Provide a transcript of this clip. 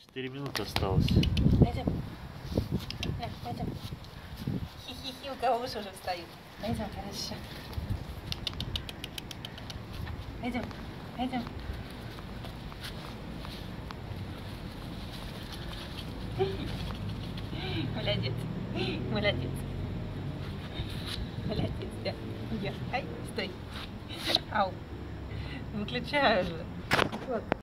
4 минуты осталось. Пойдем. Пойдем. Хи-хи-хи, у кого уши уже встают. Пойдем, хорошо. Пойдем, пойдем. Молодец. Молодец. Молодец, да. Ай, стой. Ау. Выключаю же. Вот.